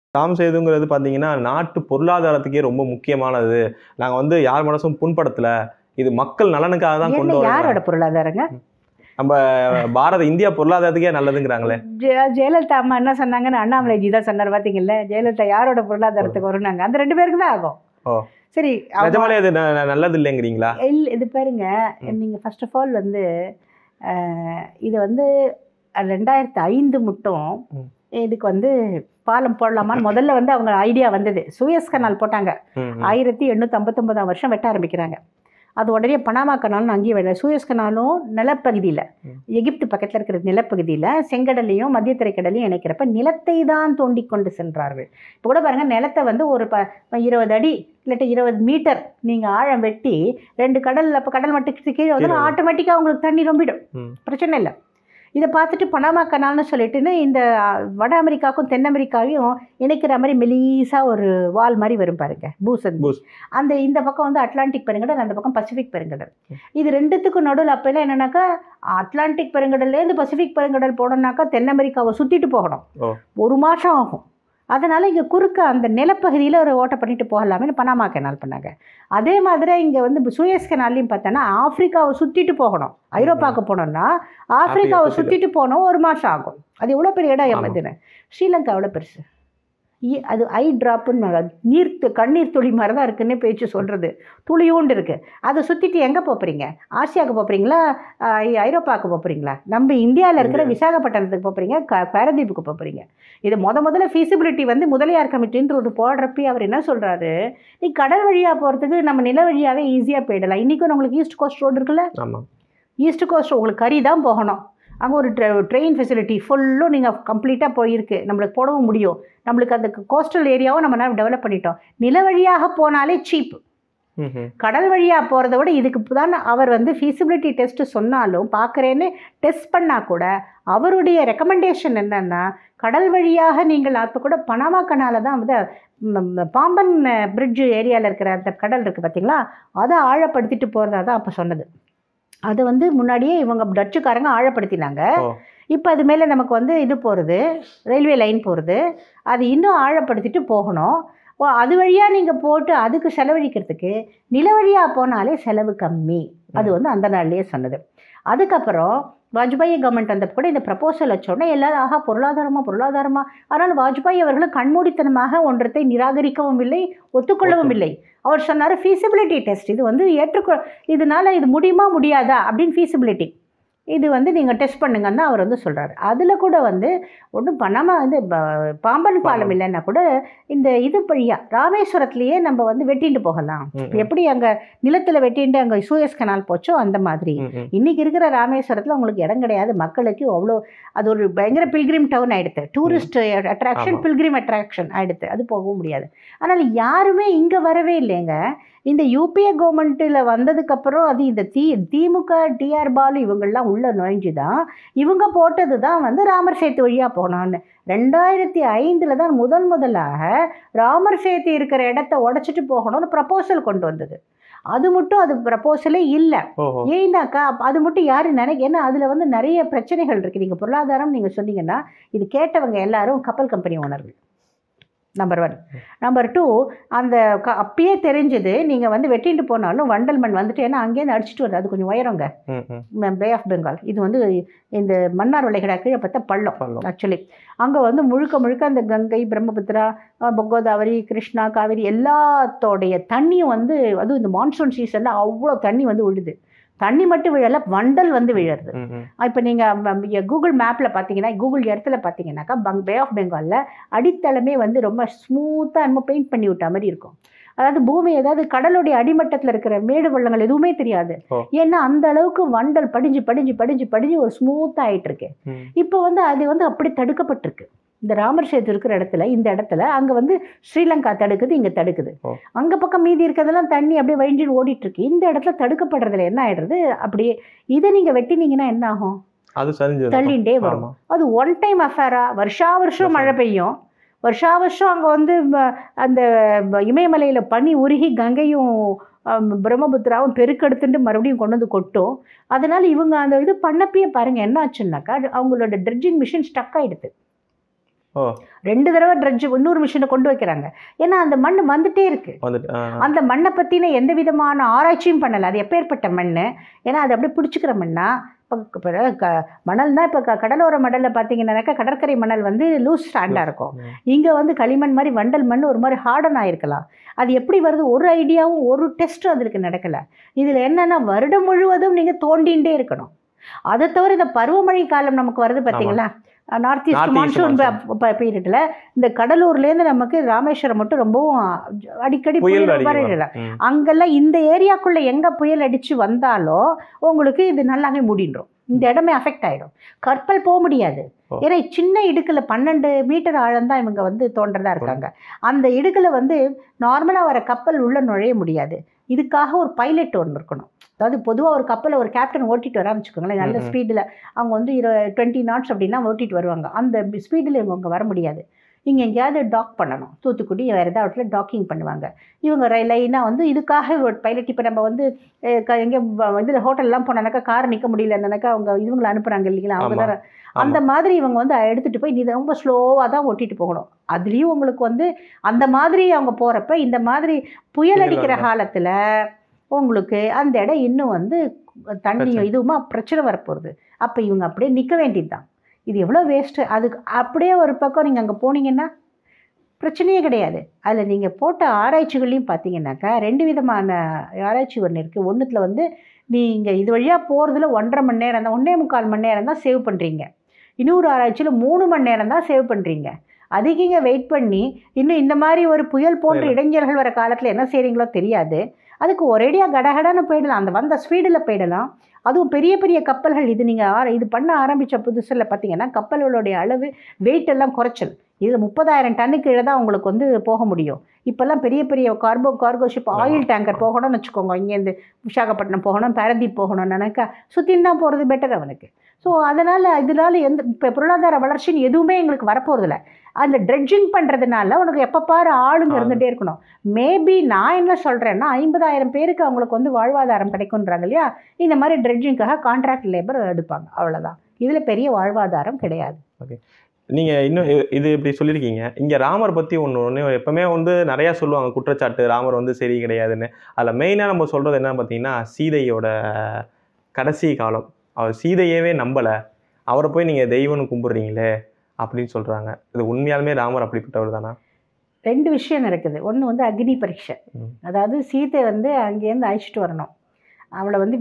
ராம்சேதுங்கிறது பார்த்தீங்கன்னா நாட்டு பொருளாதாரத்துக்கே ரொம்ப முக்கியமானது. நாங்க வந்து யார் மனசும் புண்படுத்தல. இது மக்கள் நலனுக்காக தான் கொண்டு வரோம். யாரோட பொருளாதாரங்க? நம்ம இந்தியா பொருளாதாரத்துக்கே நல்லதுங்கிறாங்களே. ஜெயலலிதா அம்மா என்ன சொன்னாங்கன்னு அண்ணாமலைஜி தான் சொன்னார் பார்த்தீங்கல்ல. ஜெயலலிதா யாரோட பொருளாதாரத்துக்கு வரும்னாங்க? அந்த 2 பேருக்கு தான் ஆகும். சரி, நிஜமாலே அது நல்லது இல்லைங்கிறீங்களா? இது பாருங்க, நீங்க ஃபர்ஸ்ட் ஆஃப் ஆல் வந்து இது வந்து 2005 மட்டும் இதுக்கு வந்து பாலம் போடலாமான்னு முதல்ல வந்து அவங்க ஐடியா வந்தது. சூயஸ் கனால் போட்டாங்க. 1859 வருஷம் வெட்ட ஆரம்பிக்கிறாங்க. அது உடனே பனாமா கனால்னு அங்கேயே வெட்ட. சூயஸ் கனாலும் நிலப்பகுதியில், எகிப்து பக்கத்தில் இருக்கிற நிலப்பகுதியில் செங்கடலையும் மத்திய திரைக்கடலையும் இணைக்கிறப்ப நிலத்தை தான் தோண்டி கொண்டு சென்றார்கள். இப்போ கூட பாருங்கள், நிலத்தை வந்து ஒரு 20 அடி இல்லாட்டி 20 மீட்டர் நீங்கள் ஆழம் வெட்டி 2 கடல், அப்போ கடல் மட்டத்துக்கு கீழே வந்து ஆட்டோமேட்டிக்காக உங்களுக்கு தண்ணி ரொம்பிடும், பிரச்சனை இல்லை. இதை பார்த்துட்டு பனாமா கனால்னு சொல்லிட்டுன்னு இந்த வட அமெரிக்காவுக்கும் தென் அமெரிக்காவையும் இணைக்கிற மாதிரி மெலீஸாக ஒரு வால் மாதிரி வரும் பாருங்க, அந்த இந்த பக்கம் வந்து அட்லாண்டிக் பெருங்கடல், அந்த பக்கம் பசிபிக் பெருங்கடல். இது ரெண்டுத்துக்கும் நடுவில் அப்போல்லாம் என்னன்னாக்கா அட்லாண்டிக் பெருங்கடல்லேருந்து பசிபிக் பெருங்கடல் போனோம்னாக்கா தென் அமெரிக்காவை சுற்றிட்டு போகணும், 1 மாதம் ஆகும். அதனால் இங்கே குறுக்க அந்த நிலப்பகுதியில் ஒரு ஓட்டை பண்ணிட்டு போகலாமே பனாமா கனால் பண்ணாங்க. அதே மாதிரி இங்கே வந்து சூயஸ் கனாலையும் பார்த்தோன்னா ஆஃப்ரிக்காவை சுற்றிட்டு போகணும். ஐரோப்பாவுக்கு போனோம்னா ஆஃப்ரிக்காவை சுற்றிட்டு போனோம், 1 மாதம் ஆகும். அது எவ்வளோ பெரிய இடம் எம்மதுன்னு. ஸ்ரீலங்கா எவ்வளோ பெருசு, அது ஐ ட்ராப்புன்னு கண்ணீர் துளி மாதிரி தான் இருக்குன்னு பேச்சு சொல்கிறது, துளியூண்டு இருக்குது. அதை சுற்றிட்டு எங்கே போகிறீங்க? ஆசியாவுக்கு போகிறீங்களா, ஐரோப்பாவுக்கு போகிறீங்களா? நம்ம இந்தியாவில் இருக்கிற விசாகப்பட்டினத்துக்கு போகிறீங்க, பாரதீப்புக்கு போகிறீங்க? இது முதல்ல ஃபீசிபிலிட்டி வந்து முதலியார் கமிட்டின்ற ஒரு போடுறப்பி அவர் என்ன சொல்கிறாரு, நீ கடல் வழியாக போகிறதுக்கு நம்ம நில வழியாகவே ஈஸியாக போயிடலாம். இன்றைக்கும் நம்மளுக்கு ஈஸ்ட் கோஸ்ட் ரோடு இருக்குல்ல, ஈஸ்ட் கோஸ்ட் உங்களுக்கு கறி தான் போகணும். அங்கே ஒரு ட்ரெயின் ஃபெசிலிட்டி ஃபுல்லும் நீங்கள் கம்ப்ளீட்டாக போயிருக்கு, நம்மளுக்கு போடவும் முடியும். நம்மளுக்கு அந்த கோஸ்டல் ஏரியாவும் நம்ம டெவலப் பண்ணிட்டோம். நில வழியாக போனாலே சீப். கடல் வழியாக போகிறத விட இதுக்கு தான் அவர் வந்து ஃபீசிபிலிட்டி டெஸ்ட்டு சொன்னாலும் பார்க்குறேன்னு டெஸ்ட் பண்ணால் கூட அவருடைய ரெக்கமெண்டேஷன் என்னென்னா கடல் வழியாக நீங்கள் அப்போ கூட பனாமா கனால தான் வந்து பாம்பன் பிரிட்ஜு ஏரியாவில் இருக்கிற அந்த கடல் இருக்குது பார்த்தீங்களா, அதை ஆழப்படுத்திட்டு போகிறதா தான் அப்போ சொன்னது. அது வந்து முன்னாடியே இவங்க டச்சுக்காரங்க ஆழப்படுத்தினாங்க. இப்போ அது மேலே நமக்கு வந்து இது போகிறது, ரயில்வே லைன் போகிறது, அது இன்னும் ஆழப்படுத்திட்டு போகணும். அது வழியாக நீங்கள் போட்டு அதுக்கு செலவழிக்கிறதுக்கு நில வழியாக போனாலே செலவு கம்மி. அது வந்து அந்த நாள்லேயே சொன்னது. அதுக்கப்புறம் வாஜ்பாய் கவர்மெண்ட் அந்த கூட இந்த ப்ரப்போசல் வச்சோடனே எல்லாரும் ஆகா பொருளாதாரமாக. ஆனால் வாஜ்பாய் அவர்களும் கண்மூடித்தனமாக ஒன்றத்தை நிராகரிக்கவும் இல்லை, ஒத்துக்கொள்ளவும் இல்லை. அவர் சொன்னார் ஃபீசிபிலிட்டி டெஸ்ட், இது வந்து இதனால் இது முடியுமா முடியாதா அப்படின்னு ஃபீசிபிலிட்டி இது வந்து நீங்கள் டெஸ்ட் பண்ணுங்கன்னு தான் அவர் வந்து சொல்கிறார். அதில் கூட வந்து ஒன்றும் பண்ணாமல் வந்து பாம்பன் பாலம் இல்லைன்னா கூட இந்த இது வழியாக ராமேஸ்வரத்துலேயே நம்ம வந்து வெட்டிட்டு போகலாம். எப்படி அங்கே நிலத்தில் வெட்டிட்டு அங்கே சூயஸ் கனால் போச்சோ அந்த மாதிரி இன்றைக்கி இருக்கிற ராமேஸ்வரத்தில் உங்களுக்கு இடம் கிடையாது. மக்களுக்கு அவ்வளோ அது ஒரு பயங்கர பில்கிரிம் டவுன் ஆகிடுது, டூரிஸ்ட் அட்ராக்ஷன், பில்கிரிம் அட்ராக்ஷன் ஆகிடுது. அது போகவும் முடியாது. ஆனால் யாருமே இங்கே வரவே இல்லைங்க. இந்த யூபிஏ கவர்மெண்ட்டில் வந்ததுக்கப்புறம் அது இந்த திமுக டிஆர் பாலு இவங்கள்லாம் உள்ளே நுழைஞ்சு தான் இவங்க போட்டது தான் வந்து ராமர் சேத்து வழியாக போனான்னு. 2005 தான் முதலாக ராமர் சேத்து இருக்கிற இடத்த உடைச்சிட்டு போகணும்னு ப்ரப்போசல் கொண்டு வந்தது. அது மட்டும் அது ப்ரப்போசலே இல்லை. ஏன்னாக்கா அது மட்டும் யாரும் ஏன்னா அதில் வந்து நிறைய பிரச்சனைகள் இருக்குது. நீங்கள் பொருளாதாரம் நீங்கள் சொன்னீங்கன்னா இது கேட்டவங்க எல்லாரும் கப்பல் கம்பெனி ஓனர்கள். நம்பர் 1. நம்பர் 2, அந்த அப்பயே தெரிஞ்சது நீங்கள் வந்து வெட்டிட்டு போனாலும் வண்டல் மண் வந்துட்டு, ஏன்னா அங்கேருந்து அடிச்சுட்டு வருது, அது கொஞ்சம் உயரங்க, பே ஆஃப் பெங்கால். இது வந்து இந்த மன்னார் வளைகுடா கீழே பார்த்தா பள்ளம். ஆக்சுவலி அங்கே வந்து முழுக்க அந்த கங்கை, பிரம்மபுத்திரா, கோதாவரி, கிருஷ்ணா, காவேரி எல்லாத்தோடைய தண்ணியும் வந்து அதுவும் இந்த மான்சூன் சீசனில் அவ்வளோ தண்ணி வந்து விழுது. தண்ணி மட்டும் விழலை, வண்டல் வந்து விழுறது. இப்போ நீங்கள் கூகுள் மேப்பில் பார்த்தீங்கன்னா, கூகுள் இடத்துல பார்த்தீங்கன்னாக்கா பே ஆஃப் பெங்காலில் அடித்தளமே வந்து ரொம்ப ஸ்மூத்தாக நம்ம பெயிண்ட் பண்ணி விட்ட மாதிரி இருக்கும். அதாவது பூமி ஏதாவது கடலுடைய அடிமட்டத்தில் இருக்கிற மேடு வெள்ளங்கள் எதுவுமே தெரியாது. ஏன்னா அந்த அளவுக்கு வண்டல் படிஞ்சு ஒரு ஸ்மூத்தாக ஆகிட்டு இருக்கு. இப்போ வந்து அது வந்து அப்படி தடுக்கப்பட்டிருக்கு. இந்த ராமர் சேத்து இருக்கிற இடத்துல, இந்த இடத்துல அங்கே வந்து ஸ்ரீலங்கா தடுக்குது, இங்கே தடுக்குது. அங்கே பக்கம் மீதி இருக்கிறதெல்லாம் தண்ணி அப்படியே வழிஞ்சின்னு ஓடிட்டு இருக்கு. இந்த இடத்துல தடுக்கப்படுறதுல என்ன ஆயிடுறது, அப்படியே இதை நீங்கள் வெட்டினீங்கன்னா என்ன ஆகும், அது தள்ளிண்டே வரும். அது ஒன் டைம் அஃபேரா, வருஷம் மழை பெய்யும், வருஷம் அங்கே வந்து அந்த இமயமலையில் பனி உருகி கங்கையும் பிரம்மபுத்திராவும் பெருக்கெடுத்துட்டு மறுபடியும் கொண்டு வந்து கொட்டும். அதனால் இவங்க அந்த இது பண்ணப்பயே பாருங்கள் என்ன ஆச்சுன்னாக்கா அவங்களோட ட்ரெட்ஜிங் மிஷின் ஸ்டக் ஆகிடுது. 2 தடவை ட்ரெட்ஜ் இன்னொரு மிஷினை கொண்டு வைக்கிறாங்க. ஏன்னா அந்த மண் வந்துட்டே இருக்கு. அந்த மண்ணை பற்றின எந்த விதமான ஆராய்ச்சியும் பண்ணலை. அது எப்பேற்பட்ட மண், ஏன்னா அது அப்படியே பிடிச்சிக்கிற மண்ணா. இப்போ மணல்னா இப்போ கடலோர மணலில் பார்த்தீங்கன்னாக்கா கடற்கரை மணல் வந்து லூஸ் ஸ்டாண்டாக இருக்கும். இங்கே வந்து களிமண் மாதிரி வண்டல் மண் ஒரு மாதிரி ஹார்டன் ஆகிருக்கலாம். அது எப்படி வருது, ஒரு ஐடியாவும் ஒரு டெஸ்ட்டும் அதுக்கு நடக்கலை. இதில் என்னென்னா வருடம் முழுவதும் நீங்கள் தோண்டிகிட்டே இருக்கணும். அதை தவிர இந்த பருவமழை காலம் நமக்கு வருது பார்த்தீங்களா, நார்த் ஈஸ்ட் மான்சூன் பீரியடில் இந்த கடலூர்லேருந்து நமக்கு ராமேஸ்வரம் மட்டும் ரொம்பவும் அடிக்கடி புயல் வரையில. அங்கெல்லாம் இந்த ஏரியாக்குள்ளே எங்கே புயல் அடித்து வந்தாலும் உங்களுக்கு இது நல்லாவே மூடிடும். இந்த இடமே அஃபெக்ட் ஆகிடும். கப்பல் போக முடியாது. ஏன்னா சின்ன இடுக்கில் 12 மீட்டர் ஆழம் தான் இவங்க வந்து தோன்றதா இருக்காங்க. அந்த இடுக்கில் வந்து நார்மலாக வர கப்பல் உள்ளே நுழைய முடியாது. இதுக்காக ஒரு பைலட் ஒன்று இருக்கணும். அதாவது பொதுவாக ஒரு கப்பலை ஒரு கேப்டன் ஓட்டிட்டு வரான்னு வச்சுக்கோங்களேன், நல்ல ஸ்பீடில் அவங்க வந்து 20 knots அப்படின்னா ஓட்டிட்டு வருவாங்க. அந்த ஸ்பீடில் இவங்க வர முடியாது. இங்கே எங்கேயாவது டாக் பண்ணணும், தூத்துக்குடி வேறு ஏதாவது இடத்துல டாக்கிங் பண்ணுவாங்க. இவங்க லைனாக வந்து இதுக்காக ஒரு பைலட். இப்போ நம்ம வந்து எங்கே இதில் ஹோட்டல்லாம் போனாக்கா கார் நிற்க முடியலன்னாக்கா அவங்க இவங்களை அனுப்புகிறாங்க இல்லைங்களா, அவங்க தான் அந்த மாதிரி இவங்க வந்து எடுத்துகிட்டு போய் நீ ரொம்ப ஸ்லோவாக தான் ஓட்டிகிட்டு போகணும். அதுலேயும் உங்களுக்கு வந்து அந்த மாதிரி அவங்க போகிறப்ப இந்த மாதிரி புயல் அடிக்கிற காலத்தில் உங்களுக்கு அந்த இடம் இன்னும் வந்து தண்ணியும் இதுவுமா பிரச்சனை வரப்போகுது. அப்போ இவங்க அப்படியே நிற்க வேண்டியது தான். இது எவ்வளோ வேஸ்ட்டு. அதுக்கு அப்படியே ஒரு பக்கம் நீங்கள் அங்கே போனீங்கன்னா பிரச்சனையே கிடையாது. அதில் நீங்கள் போட்ட ஆராய்ச்சிகளையும் பார்த்தீங்கன்னாக்கா 2 விதமான ஆராய்ச்சி ஒன்று இருக்குது. ஒன்றுத்தில் வந்து நீங்கள் இது வழியாக போகிறதுல 1.5 மணி நேரம் தான், 1.25 மணி நேரம் தான் சேவ் பண்ணுறீங்க. இன்னொரு ஆராய்ச்சியில் 3 மணி நேரம் தான் சேவ் பண்ணுறீங்க. அதிக வெயிட் பண்ணி இன்னும் இந்த மாதிரி ஒரு புயல் போன்ற இடைஞ்சல்கள் வர காலத்தில் என்ன செய்கிறீங்களோ தெரியாது. அதுக்கு ஒரேடியாக கடகடன்னு போயிடலாம், அந்த வந்த ஸ்பீடில் போயிடலாம். அதுவும் பெரிய பெரிய கப்பல்கள் இது நீங்கள் இது பண்ண ஆரம்பித்த புதுசில் பார்த்தீங்கன்னா கப்பல்களுடைய அளவு வெயிட் எல்லாம் குறைச்சல். இதில் 30,000 டன்னுக்கு கீழே தான் உங்களுக்கு வந்து போக முடியும். இப்போல்லாம் பெரிய பெரிய கார்கோ ஷிப் ஆயில் டேங்கர் போகணும்னு வச்சுக்கோங்க, இங்கேருந்து விசாகப்பட்டினம் போகணும், பாரதீப் போகணும்னு நினைக்கா சுற்றின்னு தான் போகிறது பெட்டர் அவனுக்கு. ஸோ அதனால் இதனால் இப்போ பொருளாதார வளர்ச்சின்னு எதுவுமே எங்களுக்கு வரப்போகிறதில்ல. அந்த ட்ரெட்ஜிங் பண்ணுறதுனால உனக்கு எப்போ பாரு ஆளுங்க இருந்துகிட்டே இருக்கணும். மேபி நான் என்ன சொல்கிறேன்னா 50,000 பேருக்கு அவங்களுக்கு வந்து வாழ்வாதாரம் கிடைக்குன்றாங்க இல்லையா, இந்த மாதிரி ட்ரெட்ஜிங்காக கான்ட்ராக்ட் லேபர் எடுப்பாங்க, அவ்வளோதான். இதில் பெரிய வாழ்வாதாரம் கிடையாது. ஓகே, நீங்கள் இன்னும் இது இப்படி சொல்லியிருக்கீங்க. இங்கே ராமர் பற்றி ஒன்று எப்போவுமே வந்து நிறையா சொல்லுவாங்க குற்றச்சாட்டு, ராமர் வந்து சரி கிடையாதுன்னு. அதில் மெயினாக நம்ம சொல்கிறது என்னன்னு பார்த்தீங்கன்னா சீதையோட கடைசி காலம். அவர் சீதையவே நம்பலை, அவரை போய் நீங்கள் தெய்வம்னு கும்பிட்றீங்களே அப்படின்னு சொல்கிறாங்க. இது உண்மையாலுமே ராமர் அப்படிப்பட்டவர் தானா? 2 விஷயம் இருக்குது. ஒன்று வந்து அக்னி பரீட்சை. அதாவது சீதை வந்து அங்கேருந்து அழைச்சிட்டு வரணும். அவளை வந்து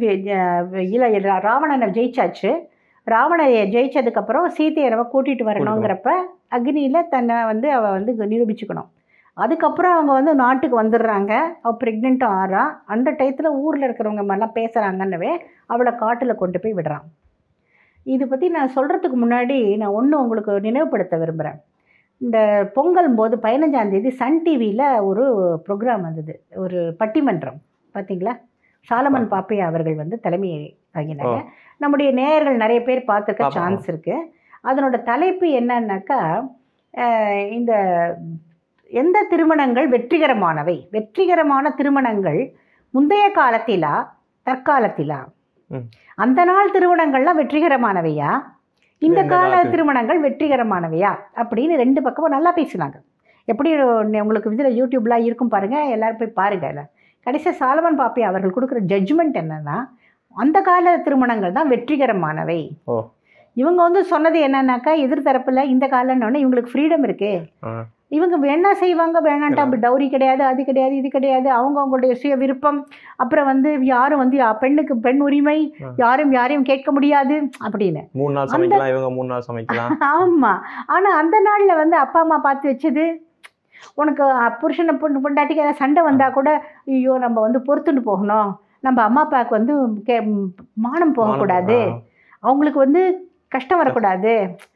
ராவணனை ஜெயிச்சாச்சு. ராவணனை ஜெயிச்சதுக்கப்புறம் சீதையை நம்ம கூட்டிகிட்டு வரணுங்கிறப்ப அக்னியில் தன்னை வந்து அவள் வந்து நிரூபிச்சுக்கணும். அதுக்கப்புறம் அவங்க வந்து நாட்டுக்கு வந்துடுறாங்க. அவள் ப்ரெக்னெண்ட்டும் ஆறா. அந்த டயத்தில் ஊரில் இருக்கிறவங்க மாதிரிலாம் பேசுகிறாங்கன்னவே அவளை காட்டில் கொண்டு போய் விடுறான். இதை பற்றி நான் சொல்கிறதுக்கு முன்னாடி நான் ஒன்று உங்களுக்கு நினைவுபடுத்த விரும்புகிறேன். இந்த பொங்கல் போது 15ஆம் தேதி சன் டிவியில் ஒரு ப்ரோக்ராம் வந்தது, ஒரு பட்டிமன்றம். பார்த்தீங்களா? சாலமன் பாப்பையா அவர்கள் வந்து தலைமை தாங்கினாங்க. நம்முடைய நேயர்கள் நிறைய பேர் பார்த்துருக்க சான்ஸ் இருக்குது. அதனோட தலைப்பு என்னன்னாக்கா இந்த எந்த திருமணங்கள் வெற்றிகரமானவை, வெற்றிகரமான திருமணங்கள் முந்தைய காலத்திலா தற்காலத்திலா, அந்த நாள் திருமணங்கள்லாம் வெற்றிகரமானவையா, இந்த கால திருமணங்கள் வெற்றிகரமானவையா அப்படின்னு 2 பக்கமும் நல்லா பேசினாங்க. எப்படி உங்களுக்கு இதில் யூடியூப்லாம் இருக்கும் பாருங்கள், எல்லோரும் போய் பாருங்கள். கடைசியாக சாலமன் பாப்பையா அவர்கள் கொடுக்குற ஜட்ஜ்மெண்ட் என்னென்னா அந்த கால திருமணங்கள் தான் வெற்றிகரமானவை. இவங்க வந்து சொன்னது என்னன்னாக்கா எதிர்த்தரப்பில் இந்த காலம்னு இவங்களுக்கு ஃப்ரீடம் இருக்குது, இவங்க வேணா செய்வாங்க, வேணான்ட்டா அப்படி டவுரி கிடையாது, அது கிடையாது, இது கிடையாது, அவங்களுடைய சுய விருப்பம். அப்புறம் வந்து யாரும் வந்து பெண்ணுக்கு பெண் உரிமை, யாரையும் கேட்க முடியாது அப்படின்னு. 3 நாள் சமைக்கலாம், இவங்க 3 நாள் சமைக்கலாம். ஆமாம். ஆனால் அந்த நாளில் வந்து அப்பா அம்மா பார்த்து வச்சது, உனக்கு புருஷனை பொண்டாட்டிக்கு ஏதாவது சண்டை வந்தால் கூட ஐயோ நம்ம வந்து பொறுத்துட்டு போகணும், நம்ம அம்மா அப்பாவுக்கு வந்து மானம் போகக்கூடாது, அவங்களுக்கு வந்து கஷ்டம் வரக்கூடாது,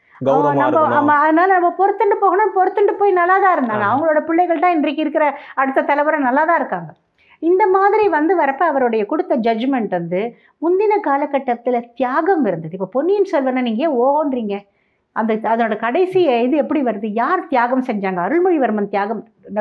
அதனால நம்ம பொறுத்துட்டு போகணும், பொறுத்துட்டு போய் நல்லா தான் இருந்தாங்க. அவங்களோட பிள்ளைகள் தான் இன்றைக்கு இருக்கிற அடுத்த தலைமுறை நல்லா தான் இருக்காங்க. இந்த மாதிரி வந்து வரப்ப அவருடைய கொடுத்த ஜட்ஜ்மெண்ட் வந்து முந்தின காலகட்டத்தில் தியாகம் இருந்தது. இப்போ பொன்னியின் செல்வனை நீங்கள் ஓன்றீங்க, அதோட கடைசி இது எப்படி வருது? யார் தியாகம் செஞ்சாங்க? அருள்மொழிவர்மன் தியாகம்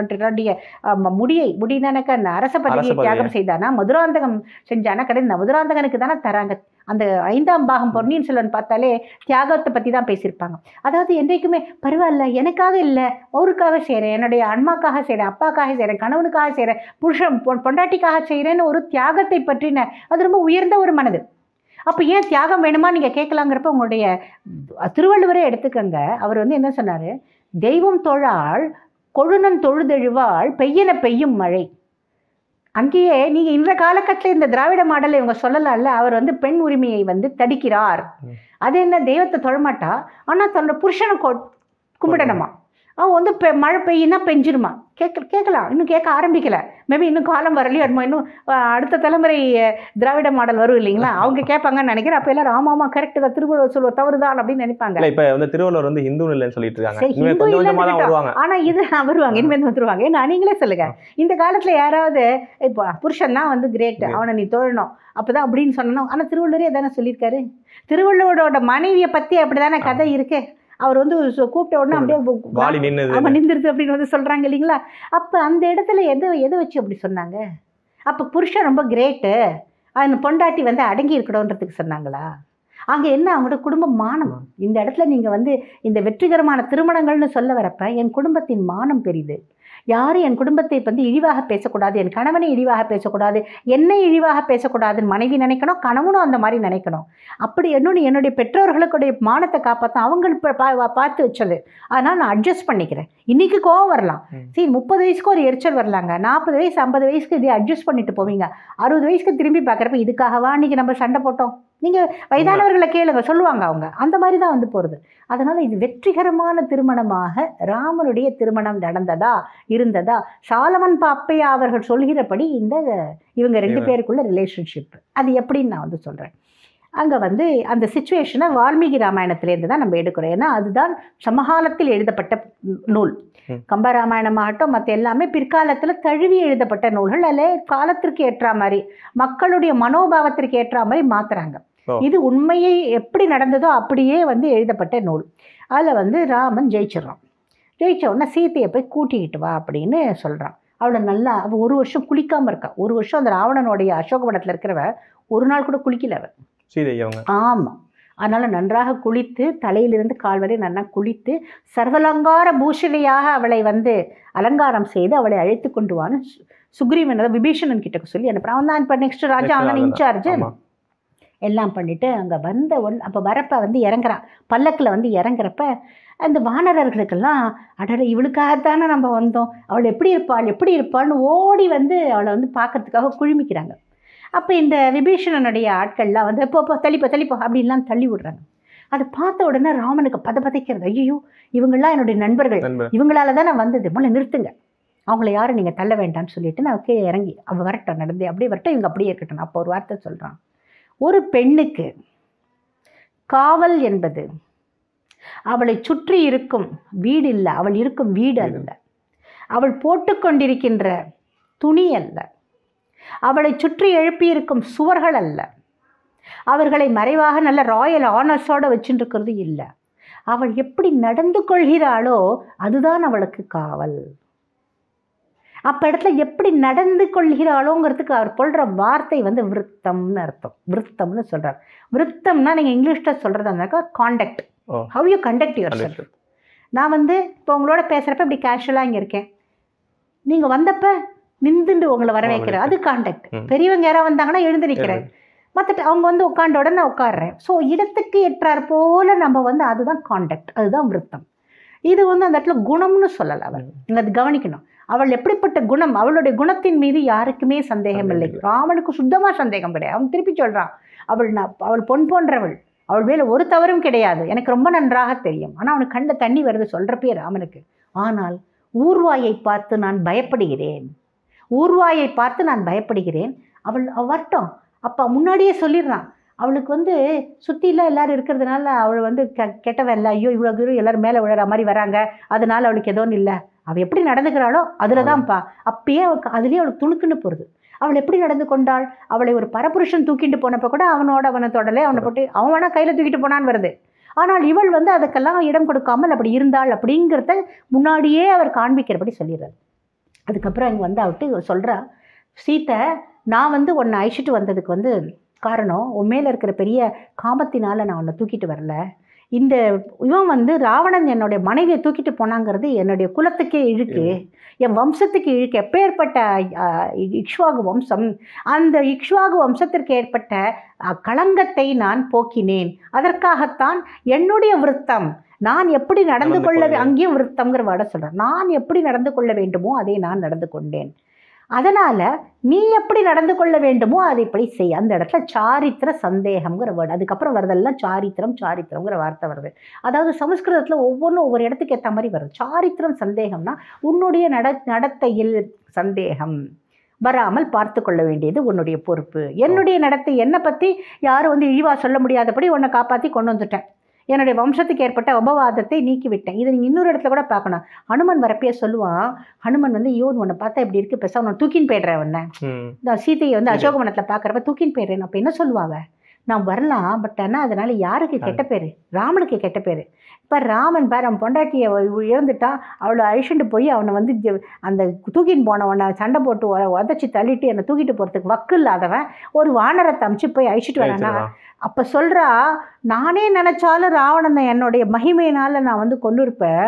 முடிதானக்க அந்த அரச பதவியை தியாகம் செய்தானா, மதுராந்தகம் செஞ்சானா? கிடையாது, இந்த மதுராந்தகனுக்கு தானே தராங்க. அந்த 5ஆம் பாகம் பொன்னியின் செல்வன் பார்த்தாலே தியாகத்தை பற்றி தான் பேசியிருப்பாங்க. அதாவது என்றைக்குமே பரவாயில்ல, எனக்காக இல்லை, அவருக்காக செய்கிறேன், என்னுடைய அம்மாக்காக செய்கிறேன், அப்பாக்காக செய்கிறேன், கணவனுக்காக செய்கிறேன், புருஷன் பொண்டாட்டிக்காக செய்கிறேன்னு ஒரு தியாகத்தை பற்றின அது ரொம்ப உயர்ந்த ஒரு மனது. அப்போ ஏன் தியாகம் வேணுமா நீங்கள் கேட்கலாங்கிறப்ப உங்களுடைய திருவள்ளுவரே எடுத்துக்கங்க. அவர் என்ன சொன்னார்? தெய்வம் தொழாள் கொழுநன் தொழுதெழுவாள் பெய்யன பெய்யும் மழை. அங்கேயே நீங்கள் இந்த காலகட்டத்தில் இந்த திராவிட மாடலை இவங்க சொல்லலாம்ல. அவர் பெண் உரிமையை தடுக்கிறார். அது என்ன, தெய்வத்தை தொழமாட்டா, ஆனால் தன்னோட புருஷனை கும்பிடணுமா? அவன் மழை பெய்யுன்னா பெஞ்சிருமா? கேட்கலாம், இன்னும் கேட்க ஆரம்பிக்கல. மேபி இன்னும் காலம் வரலையோ இன்னும் அடுத்த தலைமுறை திராவிட மாடல் வரும் இல்லைங்களா, அவங்க கேட்பாங்கன்னு நினைக்கிறேன். அப்போ எல்லாரும் ஆமாமா கரெக்ட் தான், திருவள்ளுவர் சொல்லுவ தவறுதான் அப்படின்னு நினைப்பாங்க. இப்போ திருவள்ளுவர் ஹிந்து இல்லைன்னு சொல்லிட்டு இருக்காங்க. ஆனா இது வருவாங்க, இனிமேல் வந்துருவாங்க. ஏன்னா நீங்களே சொல்லுங்க, இந்த காலத்துல யாராவது இப்போ புருஷன் தான் கிரேட், அவனை நீ தோழணும் அப்பதான் அப்படின்னு சொன்னோம். ஆனா திருவள்ளுவரே தானே சொல்லியிருக்காரு. திருவள்ளுவரோட மனைவியை பத்தி அப்படிதானே கதை இருக்கு. அவர் கூப்பிட்ட உடனே அப்படியே நின்றுது அப்படின்னு சொல்றாங்க இல்லைங்களா. அப்ப அந்த இடத்துல எதை வச்சு அப்படி சொன்னாங்க? அப்ப புருஷன் ரொம்ப கிரேட்டு, அந்த பொண்டாட்டி அடங்கி இருக்கணும்ன்றதுக்கு சொன்னாங்களா? அங்க என்ன அவங்களோட குடும்ப மானம்? இந்த இடத்துல நீங்க இந்த வெற்றிகரமான திருமணங்கள்னு சொல்ல வரப்ப என் குடும்பத்தின் மானம் பெரிது. யாரும் என் குடும்பத்தை இழிவாக பேசக்கூடாது, என் கணவனை இழிவாக பேசக்கூடாது, என்னை இழிவாக பேசக்கூடாதுன்னு மனைவி நினைக்கணும், கணவனும் அந்த மாதிரி நினைக்கணும். அப்படி என்னுடைய பெற்றோர்களுடைய மானத்தை காப்பாற்ற அவங்க பார்த்து வச்சது. அதனால் நான் அட்ஜஸ்ட் பண்ணிக்கிறேன். இன்னைக்கு கோவம் வரலாம், சரி 30 வயசுக்கு ஒரு எரிச்சல் வரலாங்க, 40 வயசு 50 வயசுக்கு இதை அட்ஜஸ்ட் பண்ணிட்டு போவீங்க. 60 வயசுக்கு திரும்பி பார்க்குறப்ப இதுக்காகவா இன்னைக்கு நம்ம சண்டை போட்டோம்? நீங்கள் வயதானவர்களை கேளுங்க, சொல்லுவாங்க அவங்க. அந்த மாதிரி தான் போகிறது. அதனால் இது வெற்றிகரமான திருமணமாக ராமனுடைய திருமணம் இருந்ததா சாலமன் பாப்பையா அவர்கள் சொல்கிறபடி இவங்க 2 பேருக்குள்ள ரிலேஷன்ஷிப் அது எப்படின்னு நான் சொல்கிறேன். அங்கே அந்த சிச்சுவேஷனை வால்மீகி ராமாயணத்திலேருந்து தான் நம்ம எடுக்கிறோம். ஏன்னா அதுதான் சமகாலத்தில் எழுதப்பட்ட நூல். கம்பராமாயணமாகட்டும் மற்ற எல்லாமே பிற்காலத்தில் தழுவி எழுதப்பட்ட நூல்கள். அதில் காலத்திற்கு ஏற்ற மாதிரி மக்களுடைய மனோபாவத்திற்கு ஏற்ற மாதிரி மாற்றுறாங்க. இது உண்மையை எப்படி நடந்ததோ அப்படியே எழுதப்பட்ட நூல். அதில் ராமன் ஜெயிச்சிடறான். ஜெயிச்ச உடனே சீத்தையை போய் கூட்டிக்கிட்டு வா அப்படின்னு சொல்கிறான். அவளை நல்லா அவள் 1 வருஷம் குளிக்காமல் இருக்கா. 1 வருஷம் அந்த ராவணனுடைய அசோகவனத்தில் இருக்கிறவ ஒரு நாள் கூட குளிக்கல அவ. ஆமாம். அதனால் நன்றாக குளித்து தலையிலிருந்து கால் வரை நல்லா குளித்து சர்வலங்கார பூஷணியாக அவளை அலங்காரம் செய்து அவளை அழைத்து கொண்டு வான்னு சுக்ரீவன் விபீஷணன் கிட்ட சொல்லி அனுப்புகிறான். அவன் தான் இப்போ நெக்ஸ்ட் ராஜா, அவன் தான் இன்சார்ஜ். எல்லாம் பண்ணிவிட்டு அங்கே வந்த அப்போ வரப்ப இறங்குறான். பல்லக்கில் இறங்குறப்ப அந்த வானரர்களுக்கெல்லாம் அடட இவளுக்காகத்தானே நம்ம வந்தோம், அவள் எப்படி இருப்பாள்னு ஓடி அவளை பார்க்கறதுக்காக குழுமிக்கிறாங்க. அப்போ இந்த விபீஷணனுடைய ஆட்கள்லாம் போ தள்ளிப்போ அப்படின்லாம் தள்ளி விடுறாங்க. அதை பார்த்த உடனே ராமனுக்கு பதைக்கிறது. ஐயோ இவங்களாம் என்னுடைய நண்பர்கள், இவங்களால தான் நான் வந்தது, முதல்ல நிறுத்துங்க, அவங்கள யாரும் நீங்கள் தள்ள வேண்டாம்னு சொல்லிட்டு நான் கீழே இறங்கி அவள் வரட்டும், நடந்தே அப்படியே வரட்டும், இவங்க அப்படியே இருக்கட்டும். அப்போ ஒரு வார்த்தை சொல்கிறான், ஒரு பெண்ணுக்கு காவல் என்பது அவளை சுற்றி இருக்கும் வீடு இல்லை, அவள் இருக்கும் வீடு அல்ல, அவள் போட்டுக்கொண்டிருக்கின்ற துணி அல்ல, அவளை சுற்றி எழுப்பியிருக்கும் சுவர்கள் அல்ல, அவர்களை மறைவாக நல்ல ராயல் ஆனர்ஸோடு வச்சுருக்கிறது இல்லை, அவள் எப்படி நடந்து கொள்கிறாளோ அதுதான் அவளுக்கு காவல். அப்போ இடத்துல எப்படி நடந்து கொள்கிறாளோங்கிறதுக்கு அவர் சொல்கிற வார்த்தை விருத்தம்னு அர்த்தம். விருத்தம்னு சொல்கிறார். விருத்தம்னா நீங்கள் இங்கிலீஷில் சொல்கிறதானாக்கா contact, how you conduct yourself. நான் இப்போ உங்களோட பேசுகிறப்ப இப்படி கேஷுவலாக இங்கே இருக்கேன், நீங்கள் வந்தப்போ நின்றுண்டு உங்களை வர வைக்கிறேன், அது காண்டக்ட். பெரியவங்க யாராவது வந்தாங்கன்னா எழுந்து நிற்கிறேன், மற்ற அவங்க உட்காண்ட உடனே உட்காடுறேன். ஸோ இடத்துக்கு ஏற்றார் போல் நம்ம அதுதான் காண்டக்ட், அதுதான் விருத்தம். இது அந்த இடத்துல குணம்னு சொல்லலை. அவர் நீங்கள் அது கவனிக்கணும். அவள் எப்படிப்பட்ட குணம், அவளுடைய குணத்தின் மீது யாருக்குமே சந்தேகம் இல்லை. ராமனுக்கு சுத்தமாக சந்தேகம் கிடையாது. அவன் திருப்பி சொல்கிறான், அவள் பொன் போன்றவள், அவள் மேலே ஒரு தவறும் கிடையாது, எனக்கு ரொம்ப நன்றாக தெரியும். ஆனால் அவனுக்கு கண்ட தண்ணி வருது சொல்கிறப்பே ராமனுக்கு. ஆனால் ஊர்வாயை பார்த்து நான் பயப்படுகிறேன், ஊர்வாயை பார்த்து நான் பயப்படுகிறேன். அவள் வரட்டும். அப்போ முன்னாடியே சொல்லிடுறான். அவளுக்கு சுற்றிலாம் எல்லோரும் இருக்கிறதுனால அவள் கெட்டவன் இல்லை, ஐயோ இவ்வளோ தூரம் எல்லோரும் மேலே விழுற மாதிரி வராங்க, அதனால் அவளுக்கு எதோன்னு இல்லை, அவள் எப்படி நடந்துக்கிறாளோ அதில் தான்ப்பா. அப்பயே அவளுக்கு அதுலேயே அவளுக்கு துணுக்குன்னு போகிறது. அவள் எப்படி நடந்து கொண்டாள், அவளை ஒரு பரபுருஷன் தூக்கிட்டு போனப்போ கூட அவனை தொடலை, அவனை போட்டு அவன் வேணா கையில் தூக்கிட்டு போனான்னு வருது. ஆனால் இவள் வந்து அதுக்கெல்லாம் இடம் கொடுக்காமல் அப்படி இருந்தாள் அப்படிங்கிறத முன்னாடியே அவர் காண்பிக்கிறபடி சொல்லிடுறார். அதுக்கப்புறம் இங்கே வந்து அவட்டு சொல்கிறா, சீத்தை நான் வந்து உன்னை அழிச்சிட்டு வந்ததுக்கு வந்து காரணம் உன் மேலே இருக்கிற பெரிய காமத்தினால் நான் உன்னை தூக்கிட்டு வரல. இந்த இவன் வந்து ராவணன் என்னுடைய மனைவியை தூக்கிட்டு போனாங்கிறது என்னுடைய குலத்துக்கே இழுக்கு, என் வம்சத்துக்கு இழுக்கு. எப்பேற்பட்ட இக்ஷ்வாகு வம்சம், அந்த இக்ஷ்வாகு வம்சத்திற்கு ஏற்பட்ட களங்கத்தை நான் போக்கினேன். அதற்காகத்தான் என்னுடைய விருத்தம், நான் எப்படி நடந்து கொள்ள, அங்கேயும் விருத்தம்ங்கிற வாட சொல்கிறேன், நான் எப்படி நடந்து கொள்ள வேண்டுமோ அதை நான் நடந்து கொண்டேன். அதனால் நீ எப்படி நடந்து கொள்ள வேண்டுமோ அதை இப்படி செய். அந்த இடத்துல சாரித்திர சந்தேகம்ங்கிற வேர்டு, அதுக்கப்புறம் வரதெல்லாம் சாரித்திரம்ங்கிற வார்த்தை வருது. அதாவது சமஸ்கிருதத்தில் ஒவ்வொன்றும் ஒவ்வொரு இடத்துக்கு ஏற்ற மாதிரி வருது. சாரித்திரம் சந்தேகம்னா உன்னுடைய நடத்தையில் சந்தேகம் வராமல் பார்த்து கொள்ள வேண்டியது உன்னுடைய பொறுப்பு. என்னுடைய நடத்தை, என்னை பற்றி யாரும் வந்து இழிவாக சொல்ல முடியாதபடி உன்னை காப்பாற்றி கொண்டு வந்துட்டேன். என்னுடைய வம்சத்துக்கு ஏற்பட்ட உபவாதத்தை நீக்கிவிட்டேன். இதை நீங்கள் இன்னொரு இடத்துல கூட பார்க்கணும். ஹனுமன் வரப்பே சொல்லுவான், ஹனுமன் வந்து ஐயோ உன்னை பார்த்தா இப்படி இருக்குது, பெருசாக உன்னை தூக்கின்னு போய்டுறேன். உன்னை இந்த சீதையை வந்து அசோகவனத்தில் பார்க்குறப்ப தூக்கின்னு போய்டுறேன். அப்போ என்ன சொல்லுவாங்க, நான் வரலாம், பட் ஆனால் அதனால் யாருக்கு கெட்ட பேர், ராமனுக்கு கெட்ட பேர். இப்போ ராமன் பார் அவன் பொண்டாட்டியை இறந்துட்டான், அவளை அழிச்சுட்டு போய் அவனை வந்து அந்த தூக்கின்னு போனவனை சண்டை போட்டு உதச்சி தள்ளிட்டு என்னை தூக்கிட்டு போகிறதுக்கு வக்கு இல்லாதவன் ஒரு வானரத்தை அமிச்சு போய் அழிச்சிட்டு வரானா. அப்போ சொல்கிறா, நானே நினச்சாலும் ராவணனை என்னுடைய மகிமையினால் நான் வந்து கொண்டு இருப்பேன்.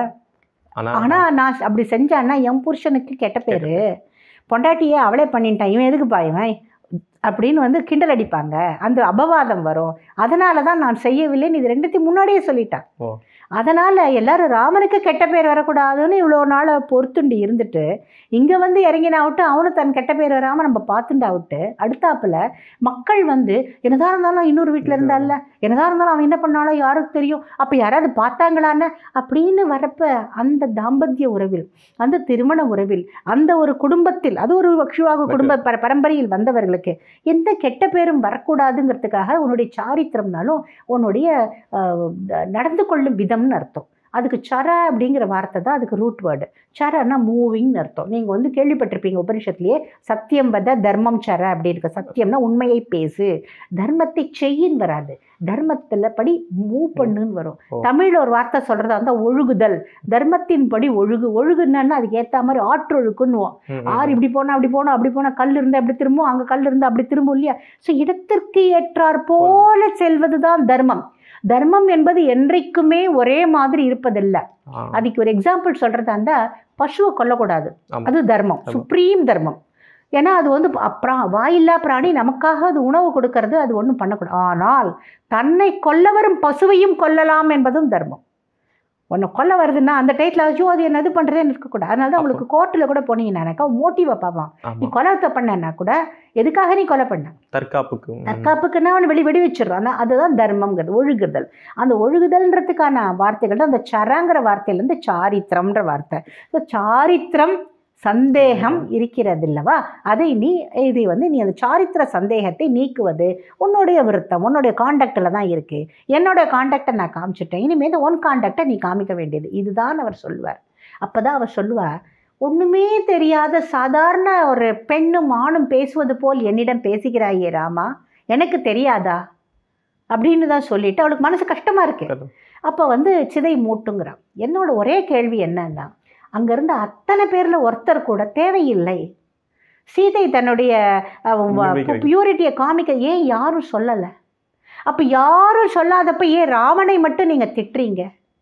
ஆனால் நான் அப்படி செஞ்சான்னா என் புருஷனுக்கு கெட்ட பேர், பொண்டாட்டியே அவளே பண்ணிட்டான், இவன் எதுக்கு பாயுவன் அப்படின்னு வந்து கிண்டல் அடிப்பாங்க, அந்த அபவாதம் வரும். அதனால தான் நான் செய்யவில்லைன்னு இது ரெண்டுத்தையும் முன்னாடியே சொல்லிட்டான். அதனால் எல்லாரும் ராமனுக்கு கெட்ட பேர் வரக்கூடாதுன்னு இவ்வளோ நாள் பொறுத்துண்டு இருந்துட்டு இங்கே வந்து இறங்கினாவிட்டு அவனு தன் கெட்ட பேர் வராமல் நம்ம பார்த்துண்டாவிட்டு அடுத்தாப்பில் மக்கள் வந்து என்னதான் இருந்தாலும் இன்னொரு வீட்டில் இருந்தால, என்னதான் இருந்தாலும் அவன் என்ன பண்ணாலும் யாருக்கு தெரியும், அப்போ யாராவது பார்த்தாங்களான்னு அப்படின்னு வரப்ப அந்த தாம்பத்திய உறவில், அந்த திருமண உறவில், அந்த ஒரு குடும்பத்தில், அது ஒரு வக்ஷுவாக குடும்ப பரம்பரையில் வந்தவர்களுக்கு எந்த கெட்ட பேரும் வரக்கூடாதுங்கிறதுக்காக உன்னுடைய சாரித்திரம்னாலும் உன்னுடைய நடந்து கொள்ளும் விதம்னு அர்த்தம். அதுக்கு சர அப்படிங்கிற வார்த்தை தான் அதுக்கு ரூட் வேர்டு. சரன்னா மூவிங்னு அர்த்தம். நீங்கள் வந்து கேள்விப்பட்டிருப்பீங்க உபனிஷத்துலேயே, சத்தியம் வத தர்மம் சர அப்படி இருக்கு. சத்தியம்னா உண்மையை பேசு, தர்மத்தை செய்யின்னு வராது, தர்மத்தில் படி மூவ் பண்ணுன்னு வரும். தமிழில் ஒரு வார்த்தை சொல்கிறதா இருந்தால் ஒழுகுதல், தர்மத்தின் படி ஒழுகு. ஒழுகுன்னா அதுக்கு ஏற்ற மாதிரி ஆற்றொழுக்குன்னுவோம். ஆறு இப்படி போனால் அப்படி போனால், அப்படி போனால் கல் இருந்தால் அப்படி திரும்பும், அங்கே கல் இருந்தால் அப்படி திரும்பும் இல்லையா. ஸோ இடத்திற்கு ஏற்றாற் போல செல்வது தான் தர்மம். தர்மம் என்பது என்றைக்குமே ஒரே மாதிரி இருப்பதில்லை. அதுக்கு ஒரு எக்ஸாம்பிள் சொல்கிறதா இருந்தால், பசுவை கொல்லக்கூடாது, அது தர்மம், சுப்ரீம் தர்மம். ஏன்னா அது வந்து வாயில்லா பிராணி, நமக்காக அது உணவு கொடுக்கறது, அது ஒன்றும் பண்ணக்கூடாது. ஆனால் தன்னை கொல்ல வரும் பசுவையும் கொல்லலாம் என்பதும் தர்மம். ஒன்று கொல்ல வருதுன்னா அந்த டைட்டில் வச்சு அது என்ன இது பண்ணுறதுன்னு இருக்கக்கூடாது. அதனால தான் உங்களுக்கு கோர்ட்டில் கூட போனீங்கன்னாக்கா மோட்டிவை பார்ப்பான். நீ கொலை பண்ணனா கூட எதுக்காக நீ கொலை பண்ண, தற்காப்புக்குன்னா அவனை வெடி வச்சிடறான். ஆனால் அதுதான் தர்மம்ங்கிறது, ஒழுகுதல். அந்த ஒழுகுதல்ன்றதுக்கான வார்த்தைகள் தான் அந்த சரங்கிற வார்த்தையிலேருந்து சாரித்திரம்ன்ற வார்த்தை. ஸோ சாரித்திரம் சந்தேகம் இருக்கிறது இல்லவா, அதை நீ இது வந்து நீ அந்த சாரித்திர சந்தேகத்தை நீக்குவது உன்னுடைய விருத்தம், உன்னுடைய கான்டாக்டில் தான் இருக்குது. என்னோடய கான்டாக்டை நான் காமிச்சிட்டேன், இனிமேல் ஒன் கான்டாக்டை நீ காமிக்க வேண்டியது, இதுதான் அவர் சொல்லுவார். அப்போ தான் அவர் சொல்லுவார், ஒன்றுமே தெரியாத சாதாரண ஒரு பெண்ணும் ஆணும் பேசுவது போல் என்னிடம் பேசுகிறாயே ராமா, எனக்கு தெரியாதா அப்படின்னு தான் சொல்லிட்டு அவளுக்கு மனசு கஷ்டமாக இருக்குது. அப்போ வந்து சிதை மூட்டுங்கிறான். என்னோட ஒரே கேள்வி என்னன்னா, அங்கேருந்து அத்தனை பேரில் ஒருத்தர் கூட தேவையில்லை, சீதை தன்னுடைய பியூரிட்டியை காமிக்க ஏன் யாரும் சொல்லலை? அப்போ யாரும் சொல்லாதப்ப ஏன் ராவனை மட்டும் நீங்கள் திட்டுறீங்க?